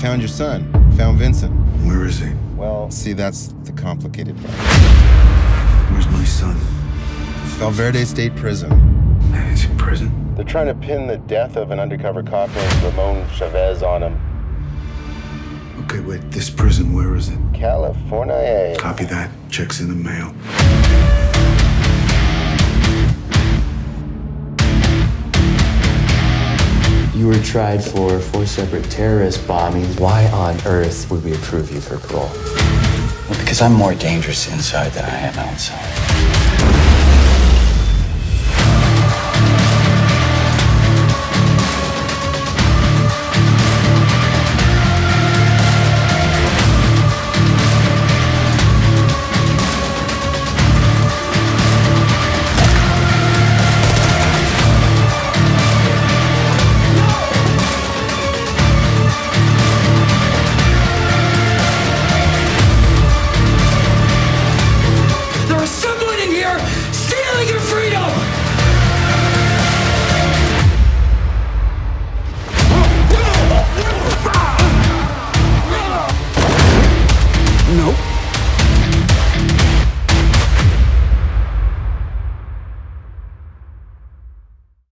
found your son. Found Vincent. Where is he? Well, see, that's the complicated part. Where's my son? Valverde State Prison. He's in prison? They're trying to pin the death of an undercover cop named Ramon Chavez on him. Okay, wait, this prison, where is it? California. Copy that. Check's in the mail. You were tried for 4 separate terrorist bombings. Why on earth would we approve you for parole? Well, because I'm more dangerous inside than I am outside.